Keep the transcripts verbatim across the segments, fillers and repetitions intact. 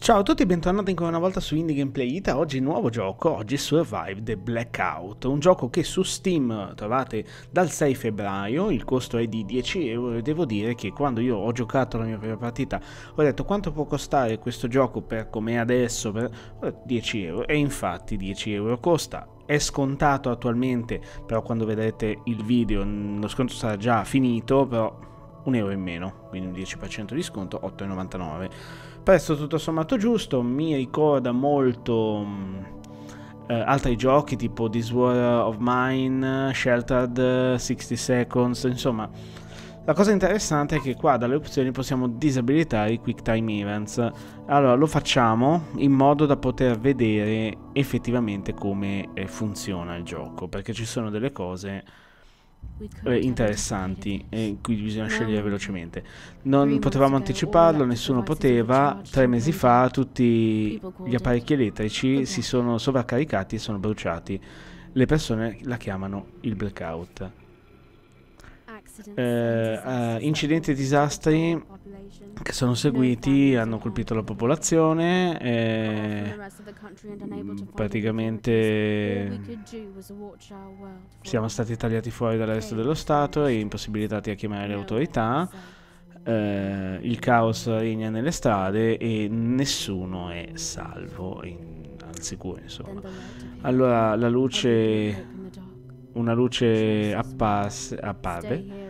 Ciao a tutti e bentornati ancora una volta su Indie Gameplay Ita. Oggi nuovo gioco, oggi Survive the Blackout, un gioco che su Steam trovate dal sei febbraio, il costo è di dieci euro e devo dire che quando io ho giocato la mia prima partita ho detto quanto può costare questo gioco per com'è adesso, per dieci euro, e infatti dieci euro costa. È scontato attualmente, però quando vedrete il video lo sconto sarà già finito, però un euro in meno, quindi un dieci per cento di sconto, otto virgola novantanove. Prezzo tutto sommato giusto, mi ricorda molto mh, eh, altri giochi tipo This War of Mine, Sheltered, sixty Seconds, insomma. La cosa interessante è che qua dalle opzioni possiamo disabilitare i Quick Time Events. Allora lo facciamo in modo da poter vedere effettivamente come eh, funziona il gioco, perché ci sono delle cose Eh, interessanti e qui bisogna scegliere velocemente. Non potevamo anticiparlo, nessuno poteva. Tre mesi fa tutti gli apparecchi elettrici si sono sovraccaricati e sono bruciati. Le persone la chiamano il blackout. Eh, eh, incidenti e disastri che sono seguiti hanno colpito la popolazione, eh, praticamente siamo stati tagliati fuori dal resto dello Stato e impossibilitati a chiamare le autorità, eh, il caos regna nelle strade e nessuno è salvo, in, al sicuro insomma. Allora la luce, una luce apparse, apparve.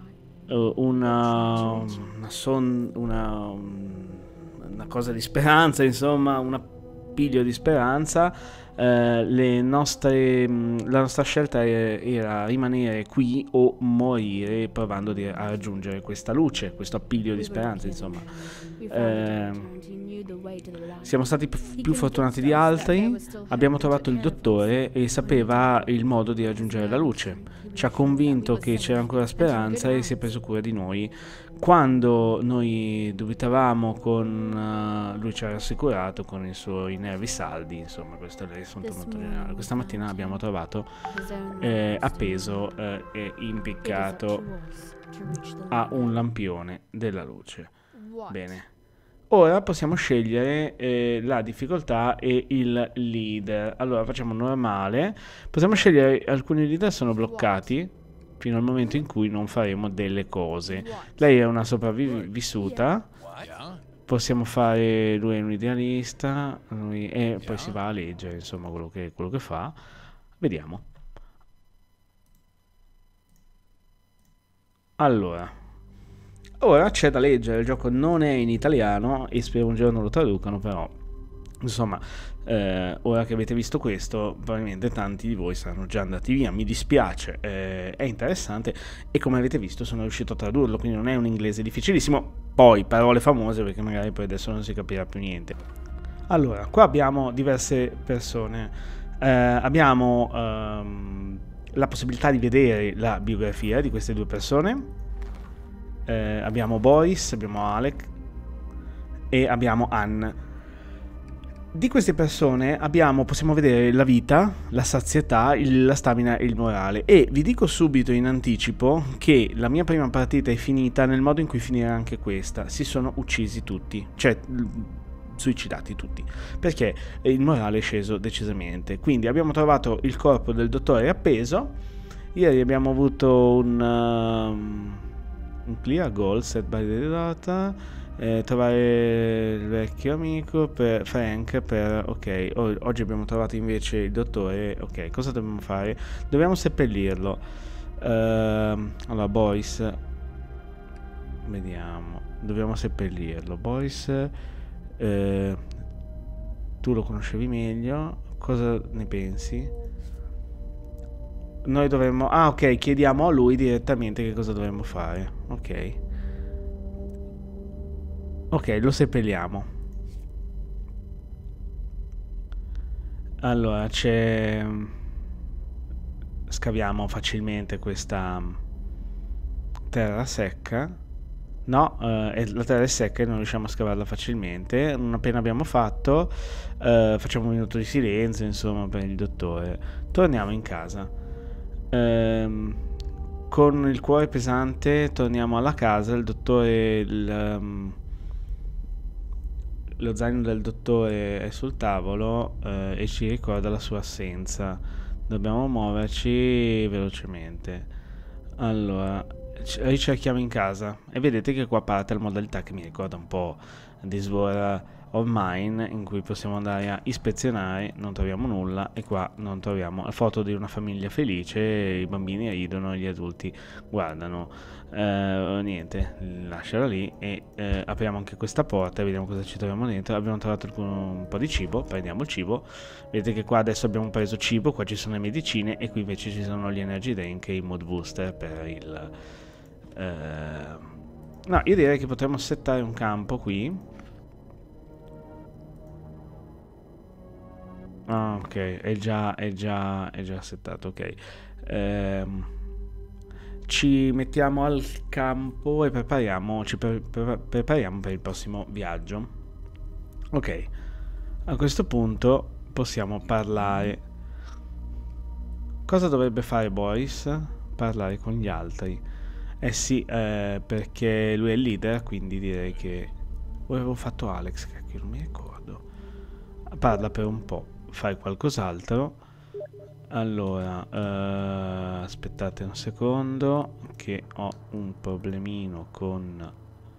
Una, una, son, una, una cosa di speranza, insomma, un appiglio di speranza. Eh, le nostre, la nostra scelta era rimanere qui o morire provando di, a raggiungere questa luce, questo appiglio di speranza, insomma. Eh, siamo stati più fortunati di altri, abbiamo trovato il dottore e sapeva il modo di raggiungere la luce. Ci ha convinto che c'era ancora speranza e si è preso cura di noi. Quando noi dubitavamo, con uh, lui ci ha rassicurato con i suoi nervi saldi, insomma questo è il riassunto molto generale. Questa mattina l'abbiamo trovato eh, appeso eh, e impiccato a un lampione della luce. Bene. Ora possiamo scegliere eh, la difficoltà e il leader. Allora facciamo normale. Possiamo scegliere, alcuni leader sono bloccati fino al momento in cui non faremo delle cose. Lei è una sopravvissuta. Possiamo fare, lui è un idealista lui, e poi si va a leggere insomma quello che, quello che fa. Vediamo. Allora, ora c'è da leggere, il gioco non è in italiano e spero un giorno lo traducano, però insomma eh, ora che avete visto questo probabilmente tanti di voi saranno già andati via, mi dispiace, eh, è interessante e come avete visto sono riuscito a tradurlo, quindi non è un inglese difficilissimo, poi parole famose perché magari poi adesso non si capirà più niente. Allora, qua abbiamo diverse persone, eh, abbiamo ehm, la possibilità di vedere la biografia di queste due persone. Eh, abbiamo Boris, abbiamo Alec e abbiamo Anne. Di queste persone abbiamo, possiamo vedere la vita, la sazietà, il, la stamina e il morale. E vi dico subito in anticipo che la mia prima partita è finita nel modo in cui finirà anche questa. Si sono uccisi tutti, cioè suicidati tutti, perché il morale è sceso decisamente. Quindi abbiamo trovato il corpo del dottore appeso. Ieri abbiamo avuto un... Um, un clear goal set by the data, eh, trovare il vecchio amico per Frank per ok, o, oggi abbiamo trovato invece il dottore. Ok, cosa dobbiamo fare? Dobbiamo seppellirlo. Uh, allora Boris, vediamo, dobbiamo seppellirlo. Boris, eh, tu lo conoscevi meglio, cosa ne pensi? Noi dovremmo... Ah, ok, chiediamo a lui direttamente che cosa dovremmo fare. Ok. Ok, lo seppelliamo. Allora, c'è... Scaviamo facilmente questa terra secca. No, eh, la terra è secca e non riusciamo a scavarla facilmente. Non appena abbiamo fatto, eh, facciamo un minuto di silenzio, insomma, per il dottore. Torniamo in casa. Ehm, con il cuore pesante torniamo alla casa. Il dottore il, um, lo zaino del dottore è sul tavolo eh, e ci ricorda la sua assenza. Dobbiamo muoverci velocemente. Allora, ricerchiamo in casa e vedete che qua parte la modalità che mi ricorda un po' This War of Mine, in cui possiamo andare a ispezionare, non troviamo nulla, e qua non troviamo la foto di una famiglia felice, i bambini ridono, gli adulti guardano. Eh, niente, lasciala lì e eh, apriamo anche questa porta e vediamo cosa ci troviamo dentro. Abbiamo trovato un po' di cibo, prendiamo il cibo. Vedete che qua adesso abbiamo preso cibo, qua ci sono le medicine e qui invece ci sono gli energy drink e i mood booster per il... Eh... No, io direi che potremmo settare un campo qui. Ah, ok, è già, è già, è già settato, ok. Ehm, ci mettiamo al campo e prepariamo, ci pre- pre- prepariamo per il prossimo viaggio. Ok, a questo punto possiamo parlare. Cosa dovrebbe fare Boris? Parlare con gli altri. Eh sì, eh, perché lui è il leader, quindi direi che... O avevo fatto Alex, che non mi ricordo. Parla per un po'. Fai qualcos'altro. Allora uh, aspettate un secondo che ho un problemino con...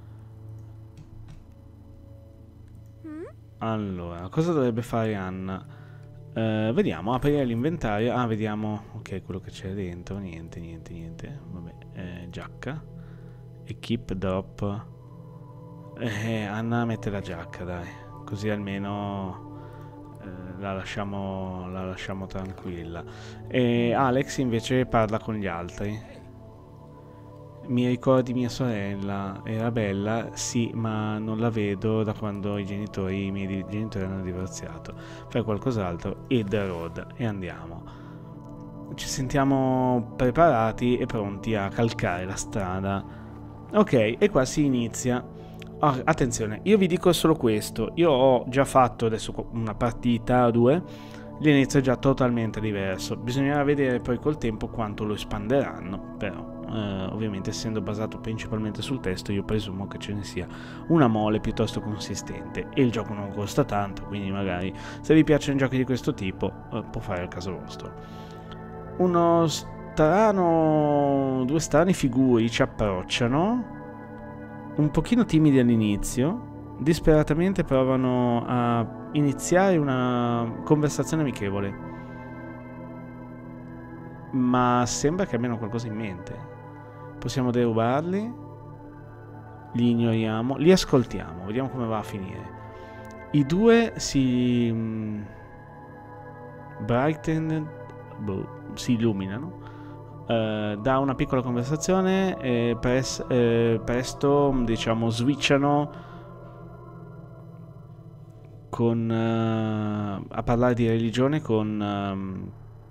Allora, cosa dovrebbe fare Anna? Uh, vediamo, aprire l'inventario. Ah, vediamo. Ok, quello che c'è dentro. Niente, niente, niente. Vabbè, eh, giacca. Equip drop. Eh, Anna mette la giacca, dai. Così almeno... La lasciamo, la lasciamo tranquilla. E Alex invece parla con gli altri. Mi ricordi mia sorella? Era bella? Sì, ma non la vedo da quando i genitori, i miei genitori hanno divorziato. Fai qualcos'altro. Hit the road. E andiamo. Ci sentiamo preparati e pronti a calcare la strada. Ok, e qua si inizia. Oh, attenzione, io vi dico solo questo. Io ho già fatto adesso una partita o due. L'inizio è già totalmente diverso. Bisognerà vedere poi col tempo quanto lo espanderanno. Però eh, ovviamente essendo basato principalmente sul testo, io presumo che ce ne sia una mole piuttosto consistente. E il gioco non costa tanto, quindi magari se vi piacciono giochi di questo tipo eh, può fare il caso vostro. Uno strano... Due strani figuri ci approcciano, un pochino timidi all'inizio, disperatamente provano a iniziare una conversazione amichevole, ma sembra che abbiano qualcosa in mente. Possiamo derubarli, li ignoriamo, li ascoltiamo, vediamo come va a finire. I due si brighten, boh, si illuminano. Uh, da una piccola conversazione e pres- eh, presto diciamo switchano con, uh, a parlare di religione con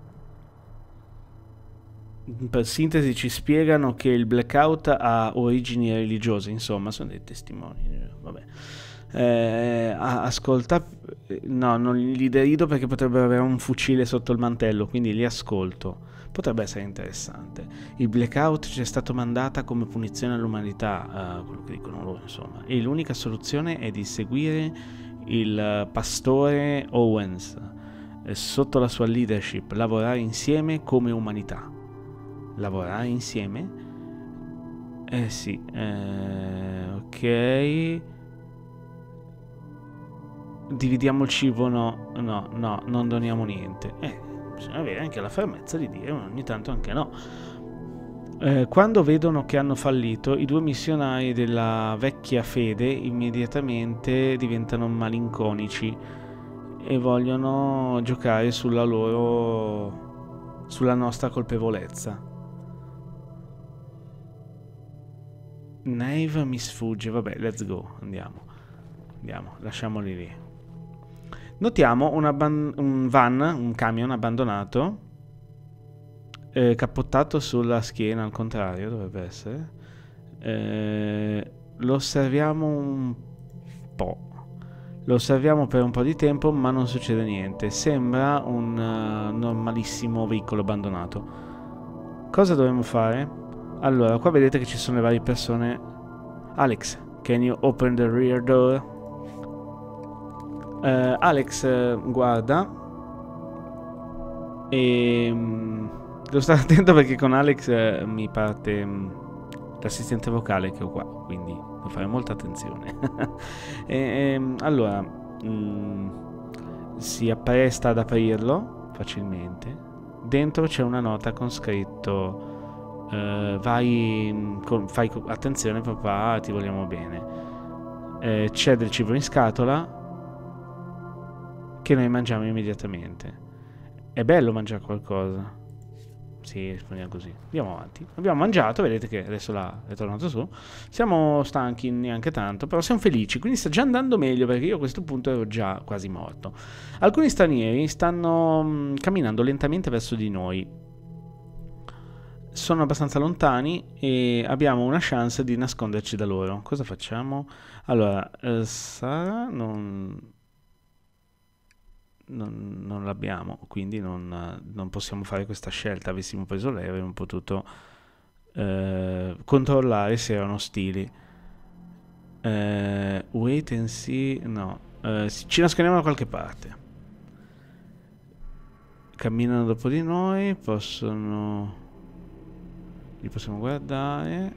um, per sintesi ci spiegano che il blackout ha origini religiose, insomma sono dei testimoni, vabbè. Eh, ascolta, no, non li derido perché potrebbero avere un fucile sotto il mantello, quindi li ascolto. Potrebbe essere interessante. Il blackout ci è stato mandata come punizione all'umanità, uh, quello che dicono loro, insomma. E l'unica soluzione è di seguire il pastore Owens, eh, sotto la sua leadership, lavorare insieme come umanità. Lavorare insieme? Eh sì, eh, ok. Dividiamo il cibo? No, no, no, non doniamo niente. Eh. Bisogna avere anche la fermezza di dire ogni tanto anche no. Eh, quando vedono che hanno fallito, i due missionari della vecchia fede immediatamente diventano malinconici e vogliono giocare sulla loro, sulla nostra colpevolezza. Nave mi sfugge, vabbè, let's go, andiamo, andiamo, lasciamoli lì. Notiamo un, abban- un van, un camion abbandonato, eh, cappottato sulla schiena, al contrario dovrebbe essere. Eh, lo osserviamo un po'. Lo osserviamo per un po' di tempo, ma non succede niente. Sembra un uh, normalissimo veicolo abbandonato. Cosa dovremmo fare? Allora, qua vedete che ci sono le varie persone. Alex, can you open the rear door? Uh, Alex uh, guarda e um, devo stare attento perché con Alex uh, mi parte um, l'assistente vocale che ho qua, quindi devo fare molta attenzione. e, um, allora um, si appresta ad aprirlo facilmente. Dentro c'è una nota con scritto uh, vai con, fai attenzione papà, ti vogliamo bene. Uh, c'è del cibo in scatola che noi mangiamo immediatamente. È bello mangiare qualcosa. Sì, rispondiamo così. Andiamo avanti. Abbiamo mangiato, vedete che adesso l'ha è tornato su. Siamo stanchi neanche tanto, però siamo felici, quindi sta già andando meglio perché io a questo punto ero già quasi morto. Alcuni stranieri stanno mh, camminando lentamente verso di noi. Sono abbastanza lontani e abbiamo una chance di nasconderci da loro. Cosa facciamo? Allora, eh, Sara non... Non, non l'abbiamo, quindi non, non possiamo fare questa scelta. Avessimo preso lei avremmo potuto eh, controllare se erano ostili. eh, wait and see, no, eh, ci nascondiamo da qualche parte. Camminano dopo di noi, possono li possiamo guardare,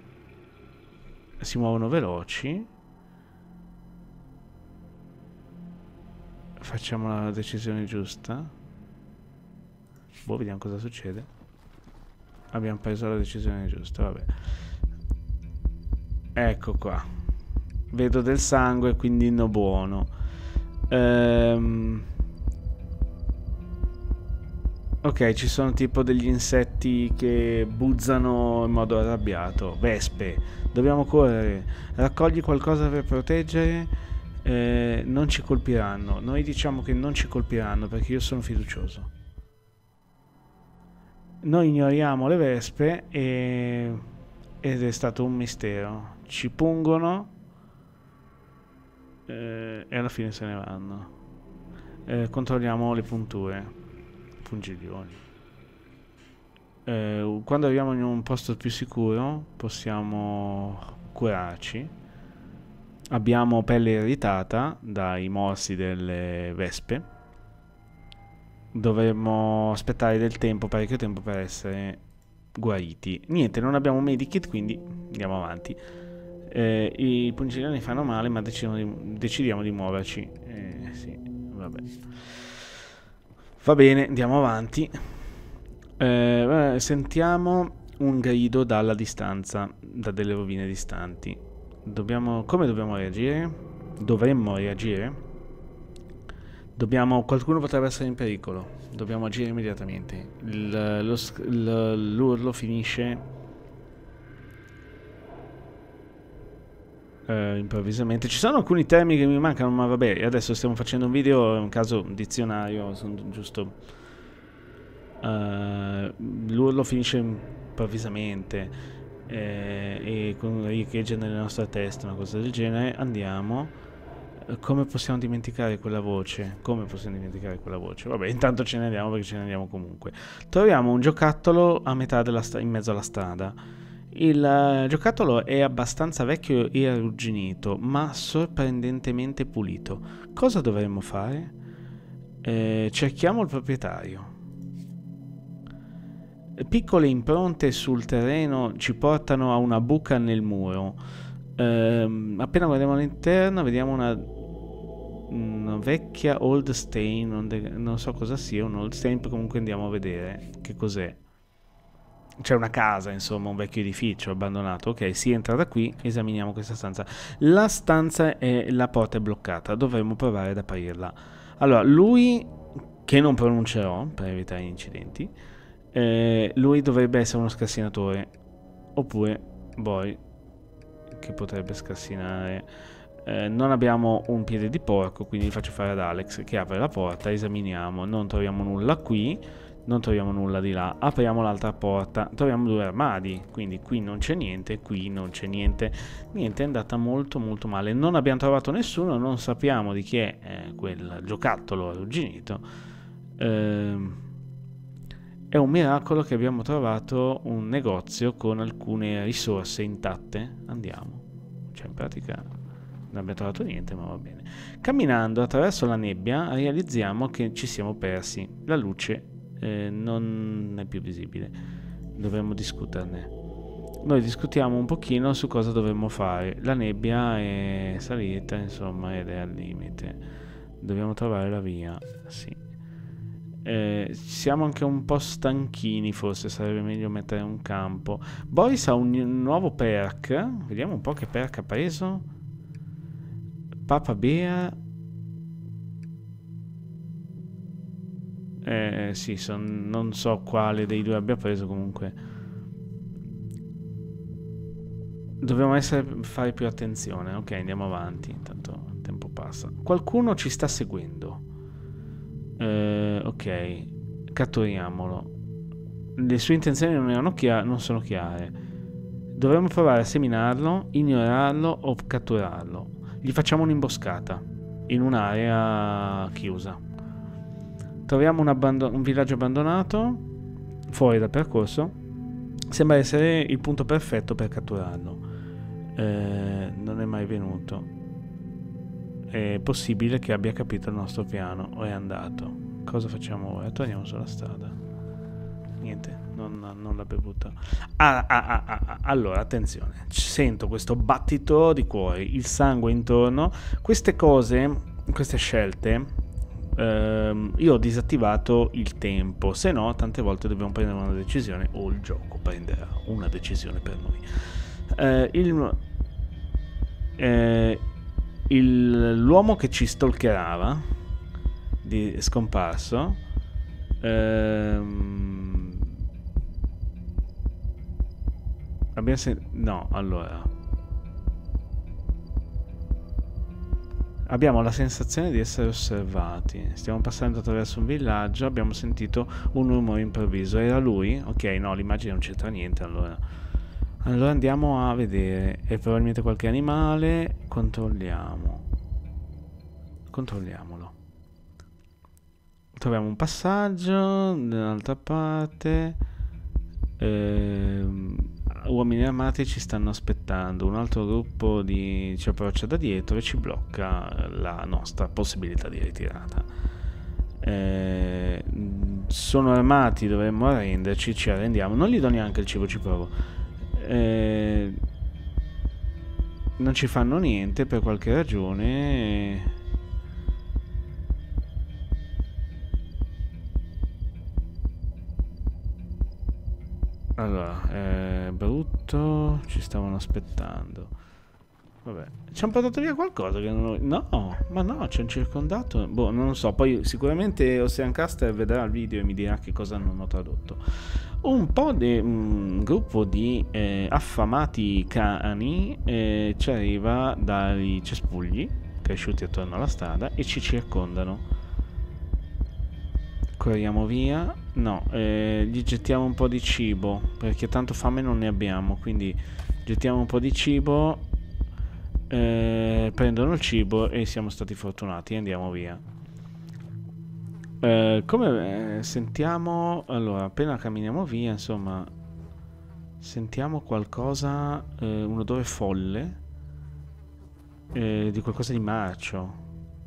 si muovono veloci. Facciamo la decisione giusta. Boh, vediamo cosa succede. Abbiamo preso la decisione giusta, vabbè. Ecco qua. Vedo del sangue, quindi no buono. Ehm... Ok, ci sono tipo degli insetti che buzzano in modo arrabbiato. Vespe. Dobbiamo correre. Raccogli qualcosa per proteggere. Eh, non ci colpiranno. Noi diciamo che non ci colpiranno perché io sono fiducioso. Noi ignoriamo le vespe e... ed è stato un mistero. Ci pungono eh, e alla fine se ne vanno. Eh, controlliamo le punture. Pungiglioni. Eh, quando arriviamo in un posto più sicuro possiamo curarci. Abbiamo pelle irritata dai morsi delle vespe. Dovremmo aspettare del tempo, parecchio tempo per essere guariti. Niente, non abbiamo medikit, quindi andiamo avanti. Eh, I pungiglioni fanno male, ma decidiamo di, decidiamo di muoverci. Eh, sì, vabbè. Va bene, andiamo avanti. Eh, sentiamo un grido dalla distanza, da delle rovine distanti. Dobbiamo, come dobbiamo reagire? Dovremmo reagire? Dobbiamo, qualcuno potrebbe essere in pericolo. Dobbiamo agire immediatamente. Il, lo, il, l'urlo finisce eh, improvvisamente. Ci sono alcuni termini che mi mancano, ma vabbè, adesso stiamo facendo un video, è un caso dizionario, sono giusto. Uh, l'urlo finisce improvvisamente. Eh, e con riecheggia nelle nostre teste, una cosa del genere. Andiamo. Eh, come possiamo dimenticare quella voce? Come possiamo dimenticare quella voce? Vabbè, intanto ce ne andiamo perché ce ne andiamo comunque. Troviamo un giocattolo a metà della sta- in mezzo alla strada. Il uh, giocattolo è abbastanza vecchio e arrugginito, ma sorprendentemente pulito. Cosa dovremmo fare? Eh, cerchiamo il proprietario. Piccole impronte sul terreno ci portano a una buca nel muro. Ehm, appena guardiamo all'interno vediamo una, una vecchia old stain, non, de- non so cosa sia un old stain, comunque andiamo a vedere che cos'è. C'è una casa, insomma, un vecchio edificio abbandonato. Ok, si entra da qui, esaminiamo questa stanza. La stanza è, la porta è bloccata, dovremmo provare ad aprirla. Allora, lui, che non pronuncerò per evitare incidenti, Eh, lui dovrebbe essere uno scassinatore, oppure Boy, che potrebbe scassinare. Eh, non abbiamo un piede di porco, quindi faccio fare ad Alex che apre la porta. Esaminiamo, non troviamo nulla qui, non troviamo nulla di là. Apriamo l'altra porta, troviamo due armadi, quindi qui non c'è niente, qui non c'è niente. Niente, è andata molto molto male. Non abbiamo trovato nessuno, non sappiamo di chi è eh, quel giocattolo arrugginito. Ehm È un miracolo che abbiamo trovato un negozio con alcune risorse intatte. Andiamo. Cioè, in pratica non abbiamo trovato niente, ma va bene. Camminando attraverso la nebbia realizziamo che ci siamo persi. La luce eh, non è più visibile. Dovremmo discuterne. Noi discutiamo un pochino su cosa dovremmo fare. La nebbia è salita, insomma, ed è al limite. Dobbiamo trovare la via, sì. Eh, siamo anche un po' stanchini, forse sarebbe meglio mettere un campo. Boris ha un nuovo perk. Vediamo un po' che perk ha preso. Papa Bear. Eh sì, son, non so quale dei due abbia preso, comunque. Dobbiamo essere, fare più attenzione. Ok, andiamo avanti. Intanto il tempo passa. Qualcuno ci sta seguendo. Eh, ok, catturiamolo. Le sue intenzioni non, erano chia- non sono chiare. Dovremmo provare a seminarlo, ignorarlo o catturarlo. Gli facciamo un'imboscata in un'area chiusa. Troviamo un, abbandon- un villaggio abbandonato fuori dal percorso. Sembra essere il punto perfetto per catturarlo. Eh, non è mai venuto. È possibile che abbia capito il nostro piano o è andato. Cosa facciamo ora? Torniamo sulla strada. Niente, non, non l'ha bevuta. Ah, ah, ah, ah, ah. Allora, attenzione. Sento questo battito di cuore, il sangue intorno. Queste cose, queste scelte, ehm, io ho disattivato il tempo. Se no, tante volte dobbiamo prendere una decisione o il gioco prenderà una decisione per noi. Eh, il... Eh, Il, l'uomo che ci stalkerava di scomparso ehm, abbiamo sen- no allora abbiamo la sensazione di essere osservati. Stiamo passando attraverso un villaggio, abbiamo sentito un rumore improvviso. Era lui? Ok, no, l'immagine non c'entra niente. Allora Allora andiamo a vedere. È probabilmente qualche animale. Controlliamo. Controlliamolo. Troviamo un passaggio dall'altra parte. Ehm, uomini armati ci stanno aspettando. Un altro gruppo di... ci approccia da dietro e ci blocca la nostra possibilità di ritirata. Eh, sono armati, dovremmo arrenderci. Ci arrendiamo. Non gli do neanche il cibo, ci provo. Eh, non ci fanno niente per qualche ragione. Allora, è brutto. Ci stavano aspettando. Vabbè, ci hanno portato via qualcosa che non... No, ma no, ci hanno circondato. Boh, non lo so. Poi sicuramente Oceancaster vedrà il video e mi dirà che cosa non ho tradotto. Un po' di un gruppo di eh, affamati cani eh, ci arriva dai cespugli cresciuti attorno alla strada e ci circondano. Corriamo via. No, eh, gli gettiamo un po' di cibo perché tanto fame non ne abbiamo, quindi gettiamo un po' di cibo. Eh, prendono il cibo e siamo stati fortunati e andiamo via. Eh, come eh, sentiamo, allora appena camminiamo via, insomma, sentiamo qualcosa, eh, un odore folle, eh, di qualcosa di marcio.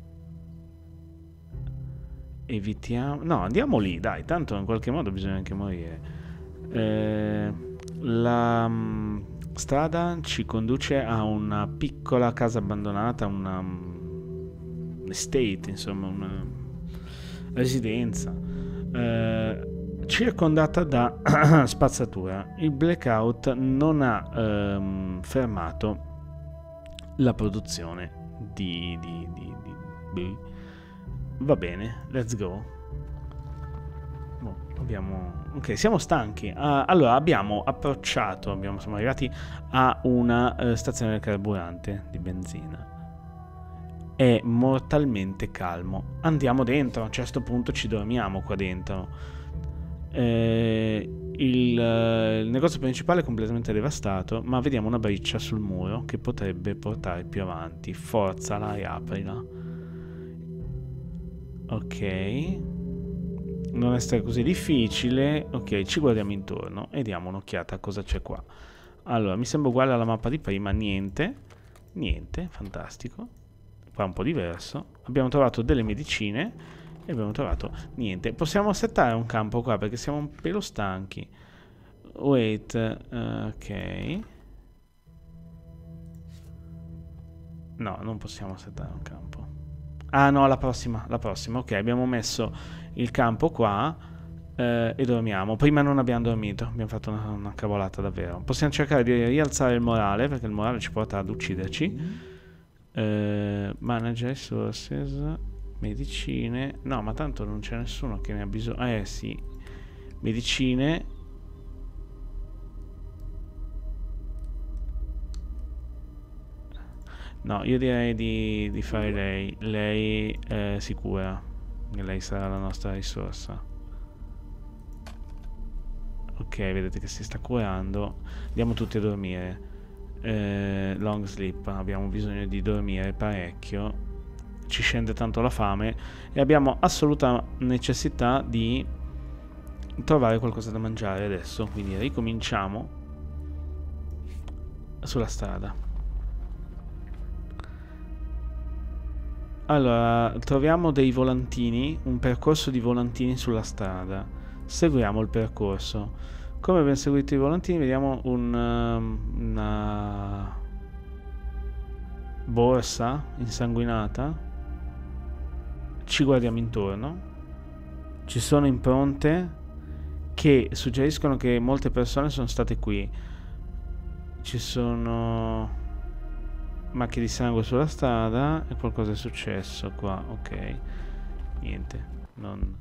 Evitiamo, no, andiamo lì, dai, tanto in qualche modo bisogna anche morire. Eh, la mh, strada ci conduce a una piccola casa abbandonata, una um, estate, insomma, una residenza, eh, circondata da spazzatura. Il blackout non ha ehm, fermato la produzione di, di, di, di, di. Va bene, let's go. Oh, abbiamo... ok, siamo stanchi. Uh, allora abbiamo approccito, abbiamo, siamo arrivati a una uh, stazione del carburante di benzina. È mortalmente calmo. Andiamo dentro, a un certo punto ci dormiamo qua dentro. Eh, il, uh, il negozio principale è completamente devastato, ma vediamo una briccia sul muro che potrebbe portare più avanti. Forza, aprila. Ok, non è così difficile. Ok, ci guardiamo intorno e diamo un'occhiata a cosa c'è qua. Allora, mi sembra uguale alla mappa di prima, niente. Niente, fantastico. Qua è un po' diverso. Abbiamo trovato delle medicine e abbiamo trovato niente. Possiamo settare un campo qua perché siamo un pelo stanchi. Wait, uh, ok. No, non possiamo settare un campo. Ah no, la prossima, la prossima. Ok, abbiamo messo il campo qua eh, e dormiamo. Prima non abbiamo dormito, abbiamo fatto una, una cavolata davvero. Possiamo cercare di rialzare il morale perché il morale ci porta ad ucciderci. Eh, manage resources, medicine. No, ma tanto non c'è nessuno che ne ha bisogno. Eh sì, medicine. No, io direi di, di fare lei. Lei è sicura. Lei sarà la nostra risorsa. Ok, vedete che si sta curando. Andiamo tutti a dormire. Eh, long sleep. Abbiamo bisogno di dormire parecchio. Ci scende tanto la fame. E abbiamo assoluta necessità di trovare qualcosa da mangiare adesso. Quindi ricominciamo sulla strada. Allora, troviamo dei volantini, un percorso di volantini sulla strada. Seguiamo il percorso. Come abbiamo seguito i volantini, vediamo un, um, una borsa insanguinata. Ci guardiamo intorno. Ci sono impronte che suggeriscono che molte persone sono state qui. Ci sono macchie di sangue sulla strada e qualcosa è successo qua. Ok, niente. Non...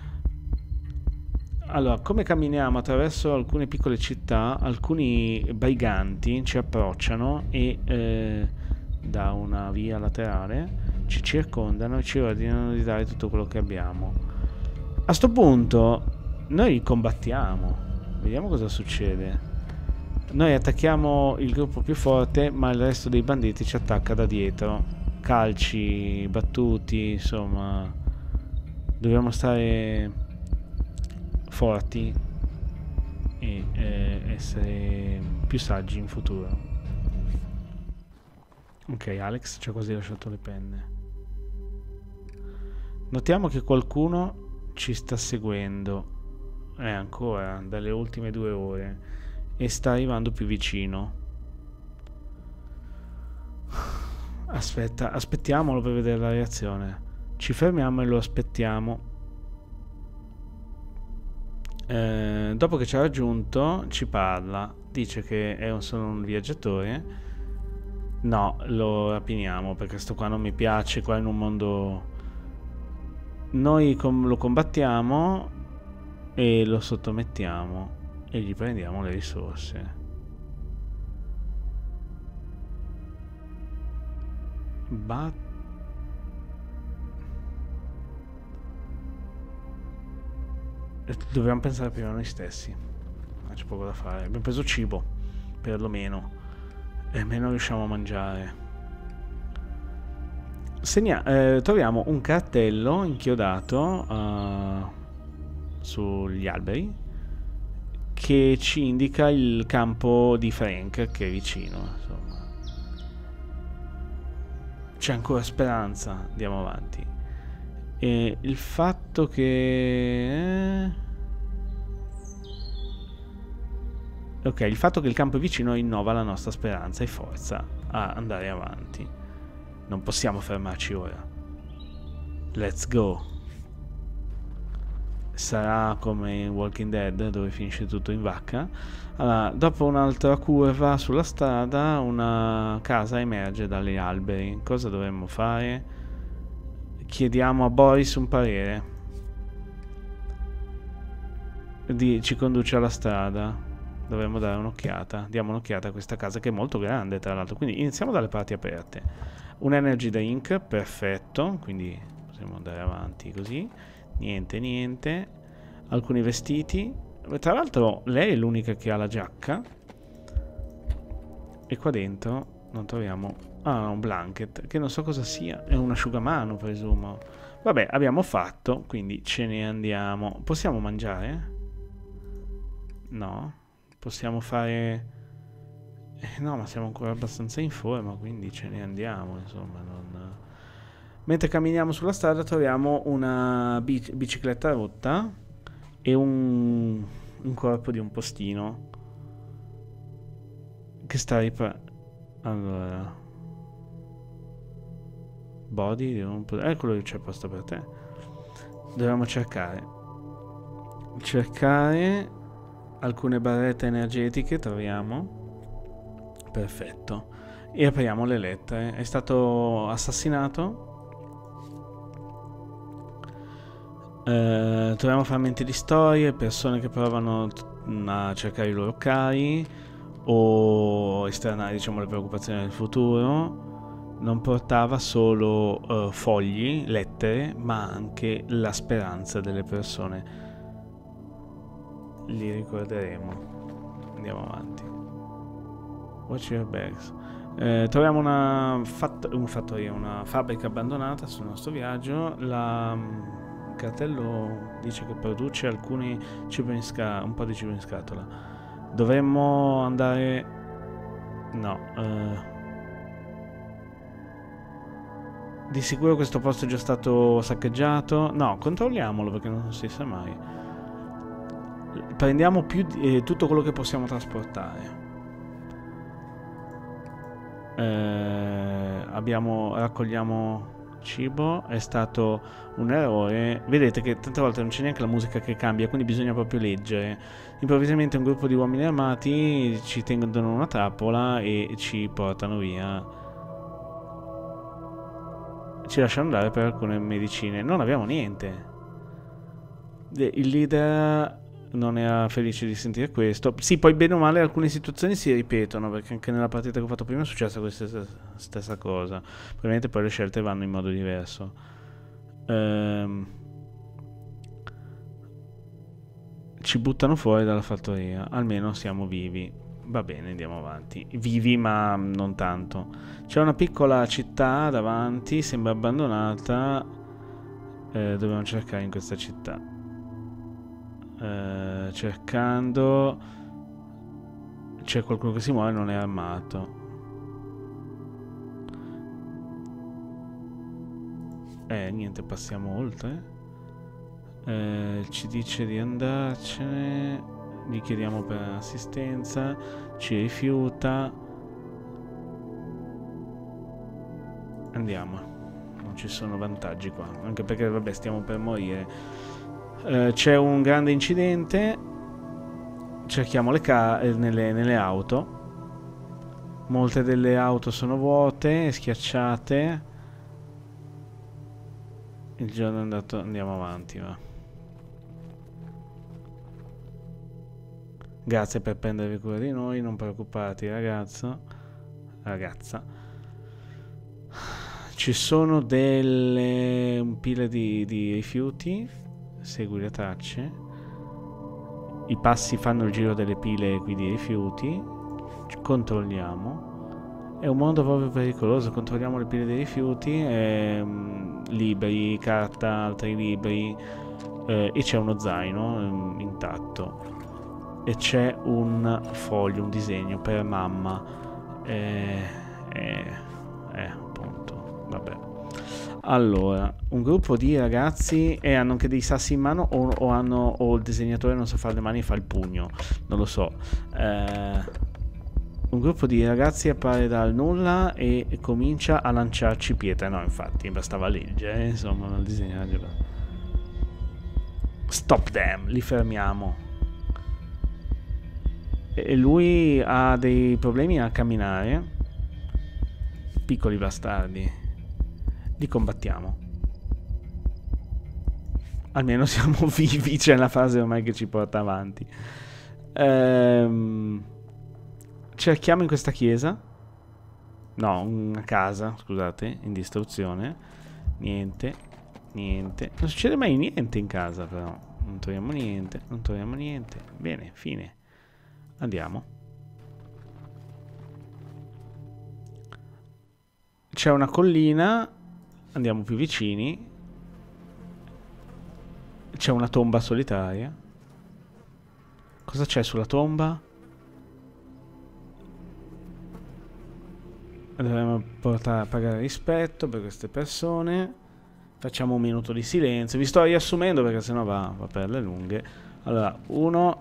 Allora, come camminiamo attraverso alcune piccole città, alcuni briganti ci approcciano e eh, da una via laterale ci circondano e ci ordinano di dare tutto quello che abbiamo. A sto punto noi combattiamo, vediamo cosa succede. Noi attacchiamo il gruppo più forte, ma il resto dei banditi ci attacca da dietro. Calci, battuti, insomma. Dobbiamo stare forti e eh, essere più saggi in futuro. Ok, Alex ci ha quasi lasciato le penne. Notiamo che qualcuno ci sta seguendo. Eh, ancora, dalle ultime due ore. E sta arrivando più vicino. Aspetta, aspettiamolo per vedere la reazione. Ci fermiamo e lo aspettiamo. Eh, dopo che ci ha raggiunto, ci parla. Dice che è un, solo un viaggiatore. No, lo rapiniamo perché sto qua non mi piace. Qua in un mondo. Noi com- lo combattiamo e lo sottomettiamo. E gli prendiamo le risorse. But... Dobbiamo pensare prima a noi stessi. Non c'è poco da fare. Abbiamo preso cibo, perlomeno. E almeno riusciamo a mangiare. Segna- eh, troviamo un cartello inchiodato uh, sugli alberi che ci indica il campo di Frank che è vicino, insomma. C'è ancora speranza, andiamo avanti. E il fatto che ok, il fatto che il campo è vicino rinnova la nostra speranza e forza a andare avanti. Non possiamo fermarci ora. Let's go. Sarà come in Walking Dead dove finisce tutto in vacca. Allora, dopo un'altra curva sulla strada, una casa emerge dagli alberi. Cosa dovremmo fare? Chiediamo a Boris un parere. Di, ci conduce alla strada. Dovremmo dare un'occhiata. Diamo un'occhiata a questa casa che è molto grande, tra l'altro. Quindi iniziamo dalle parti aperte. Un energy drink, perfetto. Quindi possiamo andare avanti così. Niente, niente. Alcuni vestiti. Tra l'altro lei è l'unica che ha la giacca. E qua dentro non troviamo... Ah, un blanket, che non so cosa sia. È un asciugamano, presumo. Vabbè, abbiamo fatto, quindi ce ne andiamo. Possiamo mangiare? No. Possiamo fare... Eh, no, ma siamo ancora abbastanza in forma, quindi ce ne andiamo, insomma, non... Mentre camminiamo sulla strada troviamo una bic- bicicletta rotta e un, un corpo di un postino che sta riparando. Allora, body, un po'... eccolo che c'è posto per te. Dobbiamo cercare. Cercare alcune barrette energetiche, troviamo. Perfetto. E apriamo le lettere. È stato assassinato. Eh, troviamo frammenti di storie, persone che provano a cercare i loro cari o esternare, diciamo, le preoccupazioni del futuro. Non portava solo uh, fogli, lettere, ma anche la speranza delle persone. Li ricorderemo. Andiamo avanti. Watch your bags. Eh, troviamo una, fatt- un fattoria, una fabbrica abbandonata sul nostro viaggio. La, il cartello dice che produce alcuni cibo in scatola, un po' di cibo in scatola. Dovremmo andare... No. Eh, di sicuro questo posto è già stato saccheggiato. No, controlliamolo perché non si sa mai. Prendiamo più di, eh, tutto quello che possiamo trasportare. Eh, abbiamo, raccogliamo cibo. È stato un errore. Vedete che tante volte non c'è neanche la musica che cambia, quindi bisogna proprio leggere. Improvvisamente un gruppo di uomini armati ci tendono una trappola e ci portano via. Ci lasciano andare per alcune medicine. Non abbiamo niente. Il leader non era felice di sentire questo. Sì, poi bene o male alcune situazioni si ripetono, perché anche nella partita che ho fatto prima è successa questa stessa cosa. Probabilmente poi le scelte vanno in modo diverso. Ehm, ci buttano fuori dalla fattoria. Almeno siamo vivi. Va bene, andiamo avanti. Vivi, ma non tanto. C'è una piccola città davanti, sembra abbandonata. Eh, dobbiamo cercare in questa città. Eh, cercando. C'è qualcuno che si muove, non è armato. Eh, niente, passiamo oltre. Eh, ci dice di andarcene. Gli chiediamo per assistenza, ci rifiuta. Andiamo. Non ci sono vantaggi qua, anche perché vabbè stiamo per morire. Eh, c'è un grande incidente. Cerchiamo le ca- nelle, nelle auto. Molte delle auto sono vuote, schiacciate. Il giorno è andato, andiamo avanti, va. Grazie per prendervi cura di noi, non preoccupati ragazzo, ragazza. Ci sono delle un pile di, di rifiuti, segui le tracce. I passi fanno il giro delle pile qui di rifiuti. Controlliamo. È un mondo proprio pericoloso, controlliamo le pile dei rifiuti, ehm, libri, carta, altri libri, eh, e c'è uno zaino ehm, intatto. E c'è un foglio, un disegno per mamma. Eh, eh, eh, appunto, vabbè. Allora, un gruppo di ragazzi e hanno anche dei sassi in mano o, o, hanno, o il disegnatore non sa fare le mani e fa il pugno, non lo so. Eh, un gruppo di ragazzi appare dal nulla e, e comincia a lanciarci pietre. No, infatti, bastava leggere, insomma, non disegnare. Stop them, li fermiamo. E lui ha dei problemi a camminare. Piccoli bastardi. Li combattiamo. Almeno siamo vivi. C'è una fase ormai che ci porta avanti. Ehm, cerchiamo in questa chiesa. No, una casa, scusate, in distruzione. Niente, niente. Non succede mai niente in casa però. Non troviamo niente, non troviamo niente. Bene, fine. Andiamo. C'è una collina. Andiamo più vicini. C'è una tomba solitaria. Cosa c'è sulla tomba? dovremmo portare a pagare rispetto per queste persone. Facciamo un minuto di silenzio. Vi sto riassumendo perché sennò va, va per le lunghe. Allora, uno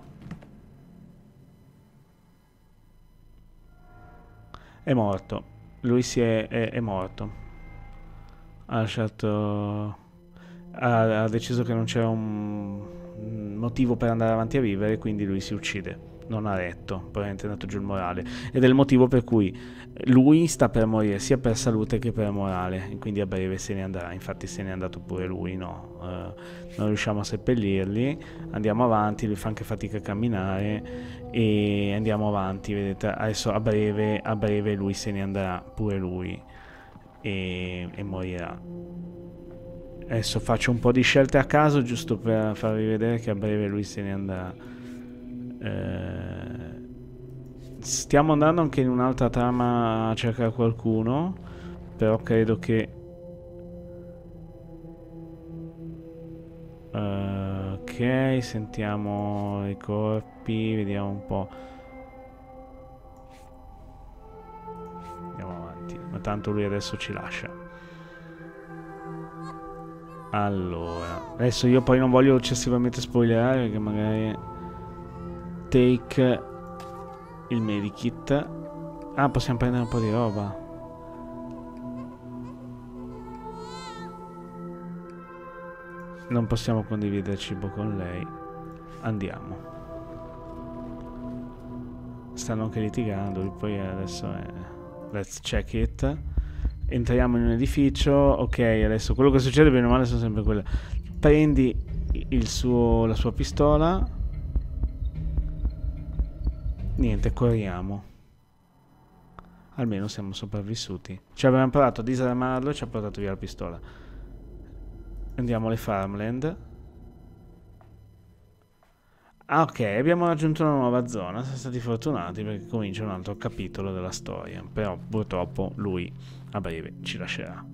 è morto. Lui si è, è, è morto. Ha lasciato... Ha, ha deciso che non c'era un motivo per andare avanti a vivere, quindi lui si uccide. Non ha retto, probabilmente è andato giù il morale. Ed è il motivo per cui lui sta per morire sia per salute che per morale, e quindi a breve se ne andrà. Infatti se ne è andato pure lui, no? Uh, non riusciamo a seppellirli, andiamo avanti, lui fa anche fatica a camminare e andiamo avanti, vedete, adesso a breve, a breve lui se ne andrà pure lui e, e morirà. Adesso faccio un po' di scelte a caso giusto per farvi vedere che a breve lui se ne andrà. Eh, stiamo andando anche in un'altra trama a cercare qualcuno, però credo che uh, ok, sentiamo i corpi, vediamo un po'. Andiamo avanti, ma tanto lui adesso ci lascia. Allora, adesso io poi non voglio eccessivamente spoilerare perché magari take il medikit. Ah, possiamo prendere un po' di roba. Non possiamo condividere cibo con lei. Andiamo. Stanno anche litigando, poi adesso è... Let's check it. Entriamo in un edificio. Ok, adesso quello che succede bene o male sono sempre quelle. Prendi il suo, la sua pistola. Niente, corriamo. Almeno siamo sopravvissuti. Ci avevamo provato a disarmarlo e ci ha portato via la pistola. Andiamo alle farmland. Ah, ok, abbiamo raggiunto una nuova zona. Siamo stati fortunati perché comincia un altro capitolo della storia. Però purtroppo lui a breve ci lascerà.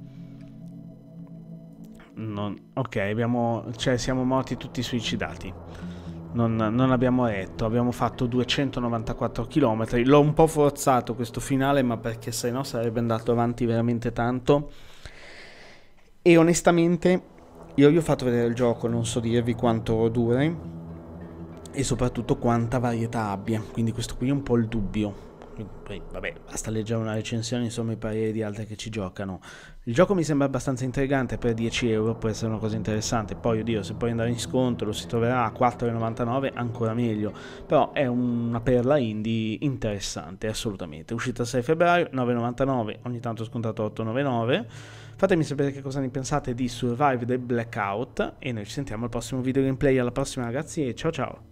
Non, ok, abbiamo, cioè siamo morti tutti suicidati. Non, non abbiamo retto, abbiamo fatto duecentonovantaquattro chilometri. L'ho un po' forzato questo finale, ma perché se no sarebbe andato avanti veramente tanto. E onestamente io vi ho fatto vedere il gioco, non so dirvi quanto duri e soprattutto quanta varietà abbia, quindi questo qui è un po' il dubbio. Poi, vabbè, basta leggere una recensione, insomma, i pareri di altri che ci giocano. Il gioco mi sembra abbastanza intrigante, per dieci euro può essere una cosa interessante. Poi, oddio, se poi andare in sconto lo si troverà a quattro e novantanove, ancora meglio. Però è una perla indie interessante, assolutamente. Uscita il sei febbraio, nove e novantanove, ogni tanto scontato otto e novantanove. Fatemi sapere che cosa ne pensate di Survive the Blackout e noi ci sentiamo al prossimo video gameplay. Alla prossima ragazzi e ciao ciao!